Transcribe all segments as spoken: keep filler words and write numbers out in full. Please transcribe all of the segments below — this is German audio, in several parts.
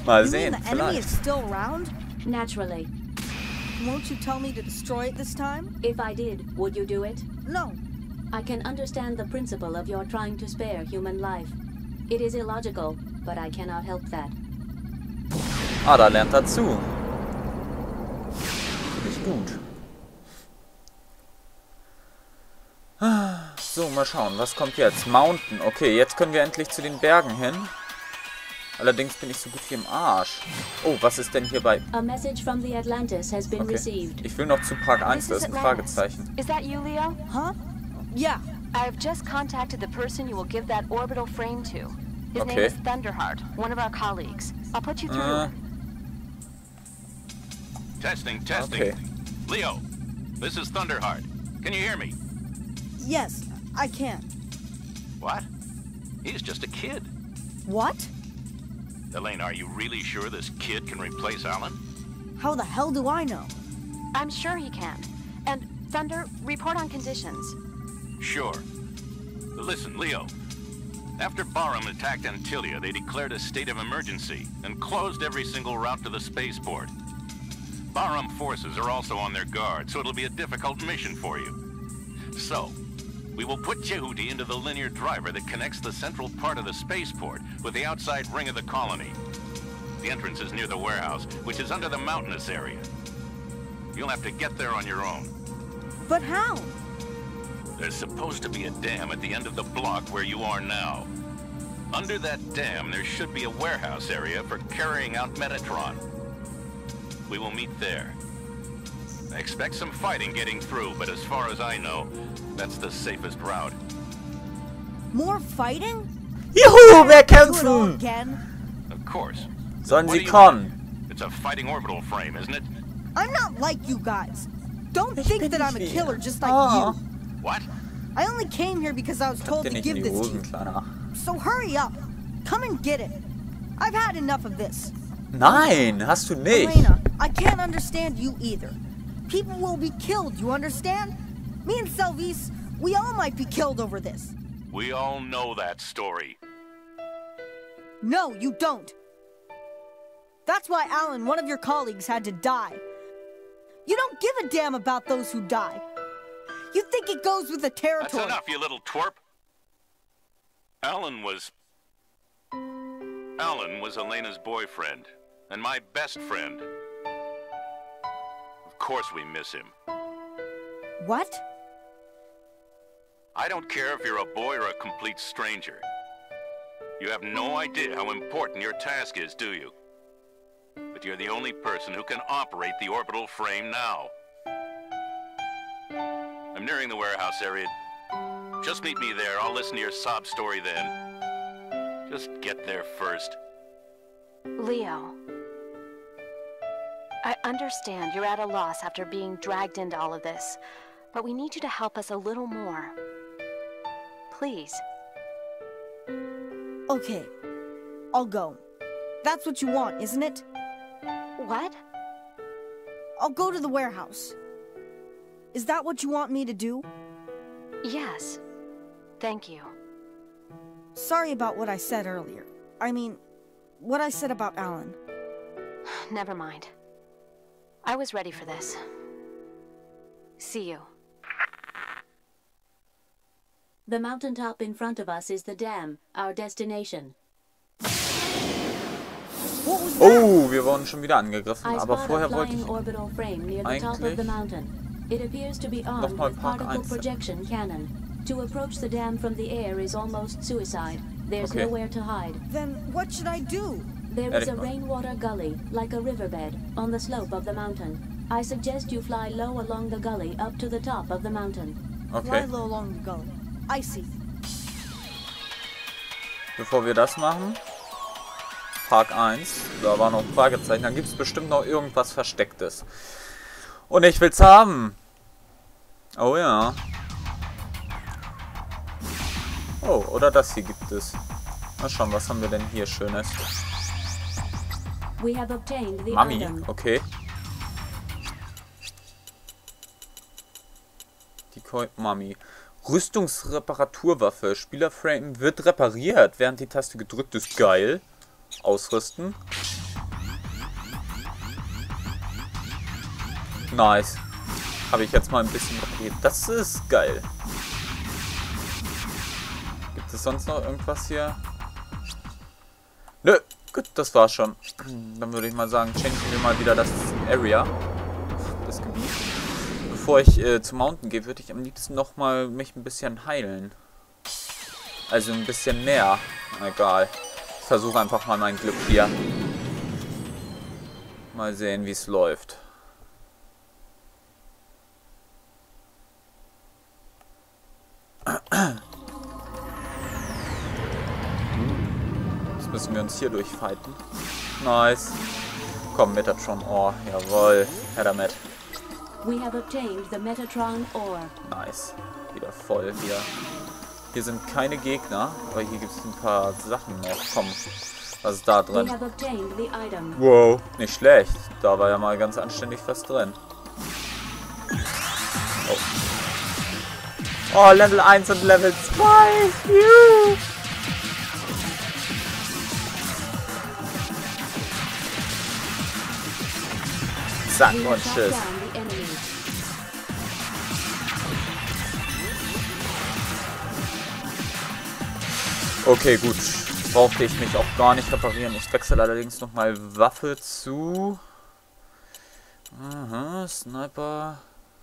Mal sehen, vielleicht. Naturally. Won't you tell me to destroy it this time? If I did, would you do it? No. I can understand the principle of your trying to spare human life. It is illogical, but I cannot help that. Ah, da lernt er zu. Nicht gut. So, mal schauen, was kommt jetzt? Mountain. Okay, jetzt können wir endlich zu den Bergen hin. Allerdings bin ich so gut wie im Arsch. Oh, was ist denn hier bei... A message from the Atlantis has been received. Ich will noch zu Park eins, da ist ein Fragezeichen. Is that you, Leo? Huh? Yeah. I've just contacted the person you will give that orbital frame to. His Okay. name is Thunderheart, one of our colleagues. I'll put you through. Äh, Testing, testing. Okay. Leo, this is Thunderheart. Can you hear me? Yes, I can. What? He's just a kid. What? Elaine, are you really sure this kid can replace Alan? How the hell do I know? I'm sure he can. And Thunder, report on conditions. Sure. Listen, Leo. After Barham attacked Antilia, they declared a state of emergency and closed every single route to the spaceport. Barham forces are also on their guard, so it'll be a difficult mission for you. So, we will put Jehudi into the linear driver that connects the central part of the spaceport with the outside ring of the colony. The entrance is near the warehouse, which is under the mountainous area. You'll have to get there on your own. But how? There's supposed to be a dam at the end of the block where you are now. Under that dam, there should be a warehouse area for carrying out Metatron. We will meet there. I expect some fighting getting through, but as far as I know, that's the safest route. More fighting? Juhu, wir Do it all kämpfen! again? Of course. Sollen What sie do you kommen? think? It's a fighting orbital frame, isn't it? I'm not like you guys. Don't think that I'm a killer just like Oh. you. What? I only came here because I was Pack told dir to nicht in give die this to Hosen, you. Kleiner. So hurry up. Come and get it. I've had enough of this. Nein, hast du nicht. Elena, I can't understand you either. People will be killed, you understand? Me and Selvis, we all might be killed over this. We all know that story. No, you don't. That's why Alan, one of your colleagues, had to die. You don't give a damn about those who die. You think it goes with the territory. That's enough, you little twerp. Alan was... Alan was Elena's boyfriend, and my best friend. Of course we miss him. What? I don't care if you're a boy or a complete stranger. You have no idea how important your task is, do you? But you're the only person who can operate the orbital frame now. I'm nearing the warehouse area. Just meet me there. I'll listen to your sob story then. Just get there first. Leo, I understand you're at a loss after being dragged into all of this, but we need you to help us a little more. Please. Okay, I'll go. That's what you want, isn't it? What? I'll go to the warehouse. Is that what you want me to do? Yes. Thank you. Sorry about what I said earlier. I mean, what I said about Alan. Never mind. I was ready for this. See you. The mountaintop in front of us is the dam, our destination. What was that? Oh, wir wurden schon wieder angegriffen, I aber spot a vorher wollte flying ich orbital frame near the top of the eigentlich mountain. It appears to be armed nochmal with Park particle eins. projection cannon. To approach the dam from the air is almost suicide. There's Okay. nowhere to hide. Then what should I do? There is a Ehrlich mal. rainwater gully, like a riverbed, on the slope of the mountain. I suggest you fly low along the gully up to the top of the mountain. Fly Okay, low along the gully. I see. bevor wir das machen, Park eins, da war noch ein Fragezeichen, dann gibt es bestimmt noch irgendwas Verstecktes. Und ich will's haben. Oh ja. Oh, oder das hier gibt es. Mal schauen, was haben wir denn hier Schönes? We have obtained the Mami, item. okay. Die Koi Mami. Rüstungsreparaturwaffe. Spielerframe wird repariert, während die Taste gedrückt ist. Geil. Ausrüsten. Nice. Habe ich jetzt mal ein bisschen repariert. Das ist geil. Gibt es sonst noch irgendwas hier? Nö. Gut, das war's schon. Dann würde ich mal sagen, changen wir mal wieder das Area. Das Gebiet. Bevor ich äh, zum Mountain gehe, würde ich am liebsten noch mal mich ein bisschen heilen. Also ein bisschen mehr. Egal. Ich versuche einfach mal mein Glück hier. Mal sehen, wie es läuft. Jetzt müssen wir uns hier durchfighten. Nice. Komm, Metatron Ore. Jawohl. Her damit. We have obtained the Metatron Ore. Nice. Wieder voll hier. Hier sind keine Gegner, aber hier gibt es ein paar Sachen noch. Komm, was ist da drin? We have obtained the item. Wow, nicht schlecht. Da war ja mal ganz anständig was drin. Oh, oh Level eins und Level zwei. Juhu. Zack We und have shot tschüss. down the enemy. Okay, gut. Brauchte ich mich auch gar nicht reparieren. Ich wechsle allerdings nochmal Waffe zu... Aha, Sniper.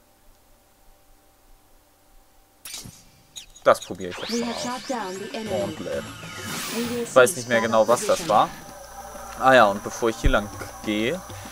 Das probiere ich jetzt We mal have aus. shot down the enemy. Gauntlet. We will Ich weiß cease nicht mehr battle genau, was das position. war. Ah ja, und bevor ich hier lang gehe...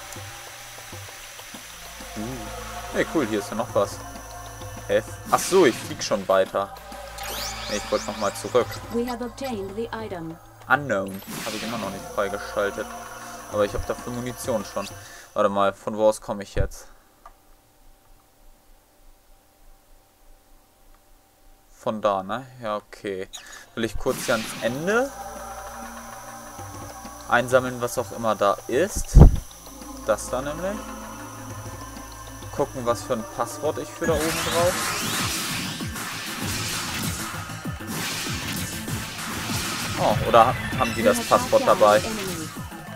Uh. Hey, cool, hier ist ja noch was. Hä? Ach so, ich fliege schon weiter. Nee, ich wollte nochmal zurück. We have obtained the item. Unknown. Habe ich immer noch nicht freigeschaltet. Aber ich habe dafür Munition schon. Warte mal, von wo aus komme ich jetzt? Von da, ne? Ja, okay. Will ich kurz hier ans Ende einsammeln, was auch immer da ist. Das da nämlich. Gucken, was für ein Passwort ich für da oben drauf. Oh, oder haben die We das have shot Passwort down dabei? the enemy.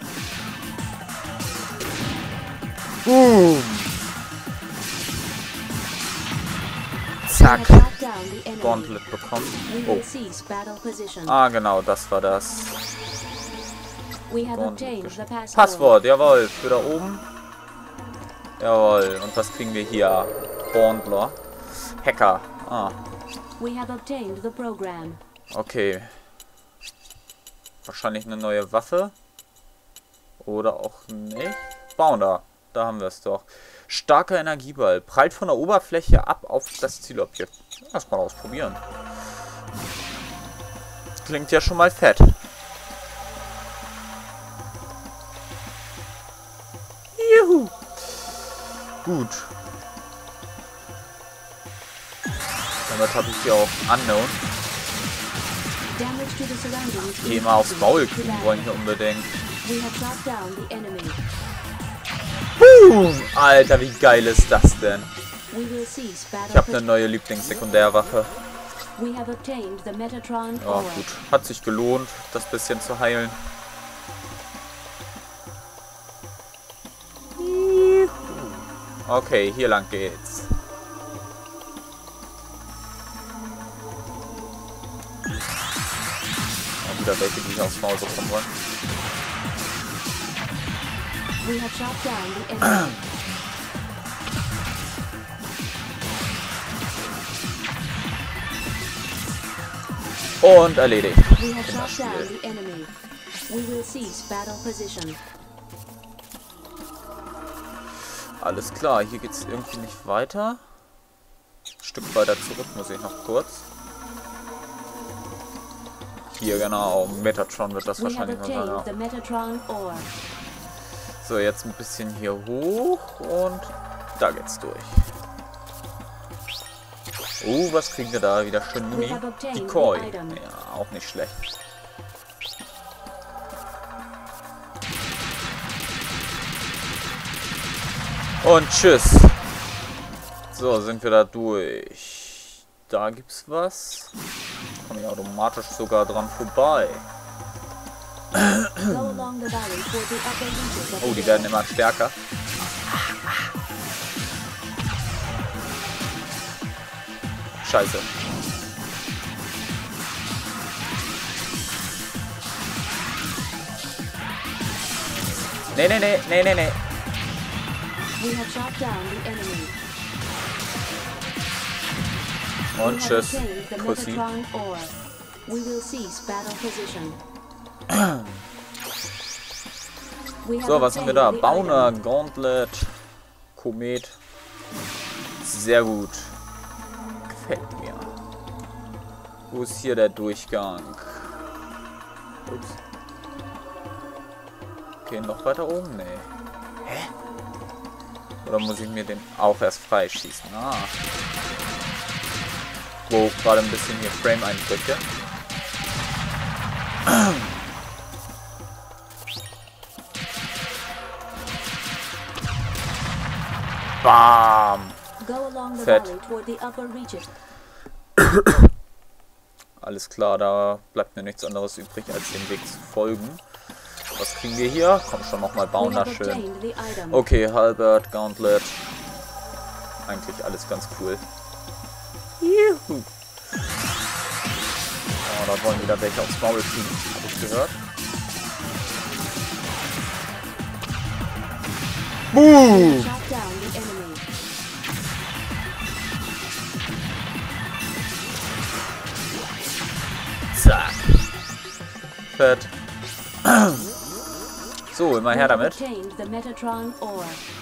Boom! We Zack. have shot down the enemy. Gauntlet bekommen. We Oh. will cease battle position. Ah, genau, das war das. We have Gauntlet obtained the gesch- password. Passwort, jawohl. Für da oben. Jawohl. Und was kriegen wir hier? Bondler. Hacker. Ah, We have obtained the program. okay. Wahrscheinlich eine neue Waffe. Oder auch nicht. Bounder. Da haben wir es doch. Starker Energieball. Prallt von der Oberfläche ab auf das Zielobjekt. Erstmal ausprobieren. Klingt ja schon mal fett. Juhu. Gut. Damit habe ich hier auch Unknown. Damage to the surroundings. Die immer aufs Maul kriegen wollen hier unbedingt. We have shot down the enemy. Boom! Alter, wie geil ist das denn? We will cease battle Ich habe eine position. neue Lieblingssekundärwaffe. We have obtained the Metatron Ja, Ore. gut. Hat sich gelohnt, das bisschen zu heilen. Okay, hier lang geht's. Und wieder welche, die hier aufs Maul bekommen wollen. We have shot down the enemy. Und erledigt. We have shot down the enemy. We will cease battle position. Alles klar, hier geht's irgendwie nicht weiter. Ein Stück weiter zurück muss ich noch kurz. Hier genau, Metatron wird das We have wahrscheinlich mal sein. obtained the Ja. Metatron Ore. So, jetzt ein bisschen hier hoch und da geht's durch. Oh, was kriegen wir da? Wieder schön Muni. We have obtained Decoy. the item. Ja, auch nicht schlecht. Und tschüss. So, sind wir da durch. Da gibt's was. Komme ich automatisch sogar dran vorbei. Go along the valley toward the upper reaches of Oh, the die river. werden immer stärker. Scheiße. Nee, nee, nee, nee, nee, nee. We have shot down the enemy. Und We have tschüss, obtained the Pussy. Metatron ore. We will cease battle position. We have So, was haben wir da? obtained the Bauner, item. Gauntlet, Komet. Sehr gut. Gefällt mir. Wo ist hier der Durchgang? Ups. Okay, noch weiter oben? Nee. Hä? Oder muss ich mir den auch erst freischießen? Ah. Wo gerade ein bisschen hier Frame-Einbrüche. Bam! Go along the Fett. valley toward the upper reaches. Alles klar, da bleibt mir nichts anderes übrig, als den Weg zu folgen. Was kriegen wir hier? Komm schon nochmal, bauen We da have schön. obtained the item. Okay, Halbert, Gauntlet. Eigentlich alles ganz cool. Juhu. Oh, da wollen wieder welche aufs Maul kriegen, hab ich gehört. Boom! Shot down the enemy. Zack. Fett. So, immer We her have damit. obtained the Metatron ore.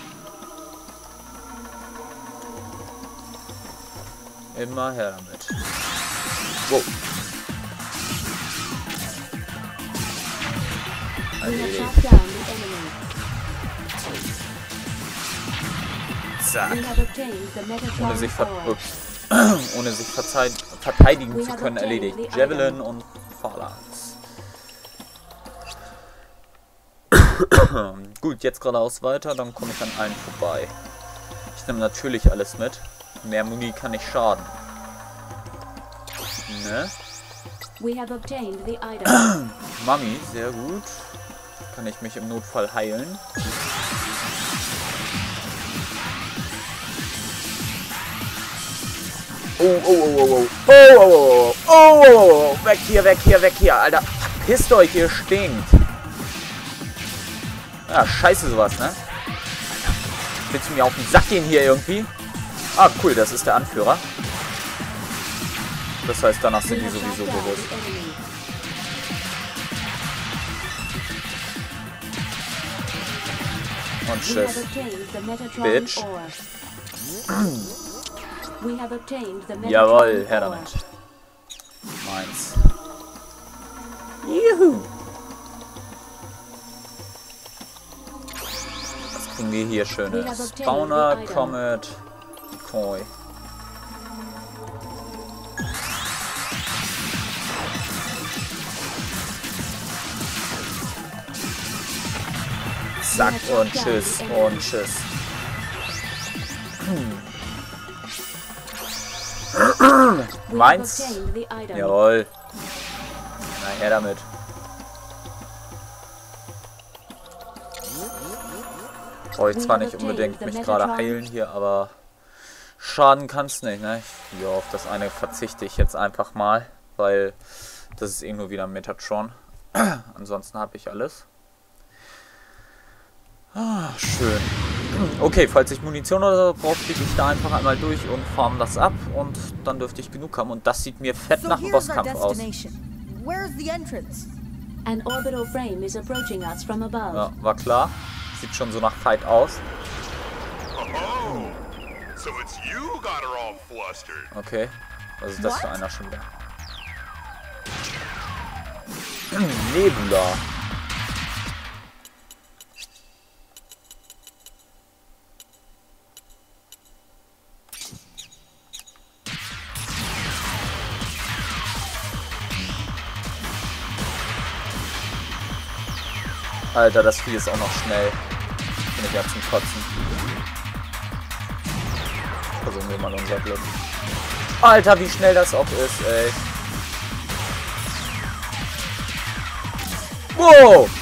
Immer her damit. Wow. We have Erledigt. shot down the enemy. Zack. We have obtained the Metatron Ohne sich, ver ore. ohne sich verzei verteidigen We zu have können, obtained erledigt. the Javelin item. und Phalanx. Gut, jetzt geradeaus weiter, dann komme ich an allen vorbei. Ich nehme natürlich alles mit. Mehr Muni kann nicht schaden. Ne? We have obtained the item. Mami, sehr gut. Kann ich mich im Notfall heilen. Oh, oh, oh, oh, oh, oh, oh, oh, oh, oh, oh, weg hier, weg hier, weg hier, Alter. Pisst euch, ihr stinkt. Ja, scheiße sowas, ne? Alter. Willst du mir auf den Sack gehen hier irgendwie? Ah, cool, das ist der Anführer. Das heißt, danach sind We die have shot sowieso down bewusst. the enemy. Und We have tschüss. obtained the Metatron Bitch. ore. We have obtained the Metatron Jawohl, her ore. damit. Meins. Juhu. Was kriegen wir hier We have Schönes? obtained Spawner, the item. Comet, Decoy. Zack und tschüss und tschüss. We have Meins. obtained the item. Jawohl. Na, her damit. Brauche ich zwar nicht unbedingt mich gerade heilen hier, aber schaden kann es nicht, ne? Ja, auf das eine verzichte ich jetzt einfach mal, weil das ist eh nur wieder ein Metatron. Ansonsten habe ich alles. Ah, schön. Okay, falls ich Munition oder so brauche, fliege ich da einfach einmal durch und farm das ab und dann dürfte ich genug haben. Und das sieht mir fett So nach dem here's our Bosskampf aus. destination. Where's the entrance? An orbital frame is approaching us from above. Ja, war klar. Sieht schon so nach Fight aus. Oh, so it's you got her all flustered. Okay. Was ist das für What? einer schon wieder? Nebula. Alter, das Vieh ist auch noch schnell. Bin ich ja zum Kotzen. Versuchen wir mal unser Glück. Alter, wie schnell das auch ist, ey. Wow!